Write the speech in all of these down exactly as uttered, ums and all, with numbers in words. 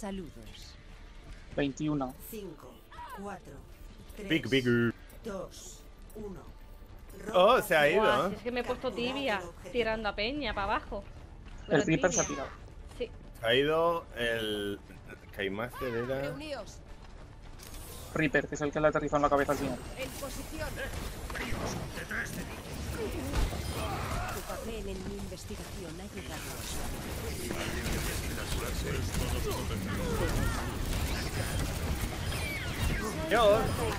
Saludos. veintiuno. cinco, cuatro, tres, Big, big. dos, uno. Oh, se ha ido. Buah, si es que me he puesto tibia, tirando a peña para abajo. El Pero Reaper se ha tibia. tirado. Sí. Se ha ido el Kaimaster era... Reuníos. Reaper, que es el que le aterrizó en la cabeza al final. En posición. Tu papel en mi investigación ha llegado a su Dios.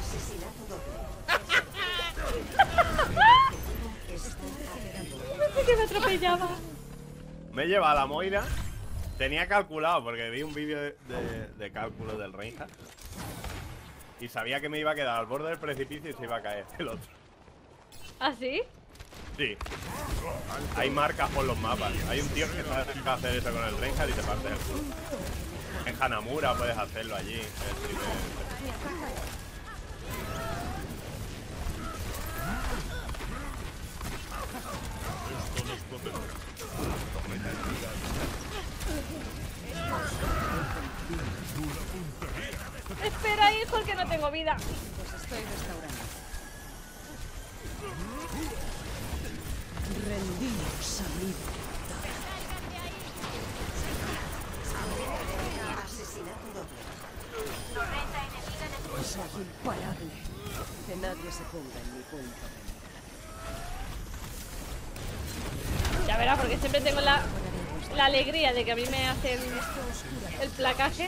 Pensé que me atropellaba. Me he llevado a la Moira. Tenía calculado, porque vi un vídeo de, de, de cálculo del Reinhardt. Y sabía que me iba a quedar al borde del precipicio y se iba a caer el otro. ¿Ah, sí? Sí. Hay marcas por los mapas. Hay un tío que sabe hacer eso con el Reinhardt y te parte el culo. En Hanamura puedes hacerlo allí. El primer... Espera, hijo, que no tengo vida. Pues estoy restaurando. Rendíos a mi voluntad. Asesinato doble. Soy imparable. Que nadie se ponga en mi punto. Ya verás, porque siempre tengo la, la alegría de que a mí me hacen el placaje.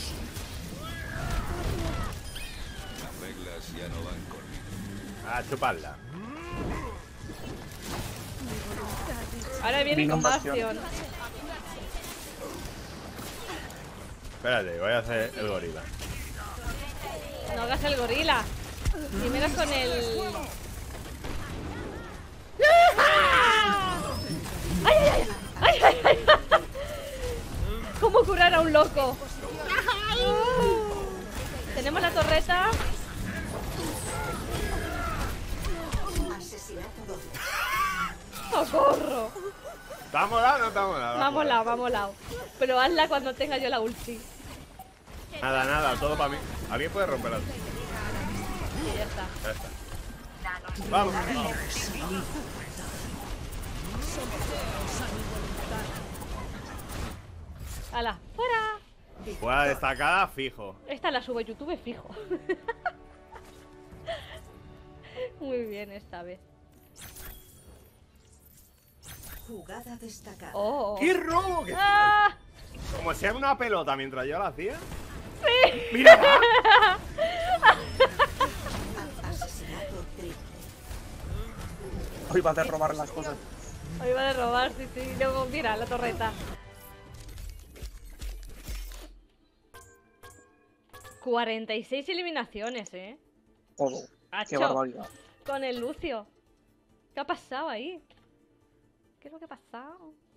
Las reglas ya no van conmigo. A chuparla. Ahora viene Vino con un bastión. Bastion. Espérate, voy a hacer el gorila. No hagas el gorila. Primero con el... ¡Ay, ay, ay! ¡Ay, ay, ay! ¿Cómo curar a un loco? Tenemos la torreta. Asesinato doble. ¡Socorro! ¿Está molado o no está molado? Me ha molado, me ha molado. Pero hazla cuando tenga yo la ulti. Nada, nada, todo para mí. ¿Alguien puede romper la... Sí, ya está. Ya está. Vamos. ¡Hala! ¡Fuera! Buena destacada, fijo. Esta la subo a YouTube fijo. Muy bien esta vez. Jugada destacada. ¡Oh! ¡Qué robo! Que... ¡Ah! Como sea una pelota mientras yo la hacía. ¡Sí! ¡Mira! Asesinato triple. Hoy va a robar las cosas. Hoy va de robar, sí, sí. Luego, mira, la torreta. cuarenta y seis eliminaciones, ¿eh? Todo. Qué Acho, barbaridad. con el Lucio. ¿Qué ha pasado ahí? ¿Qué es lo que ha pasado?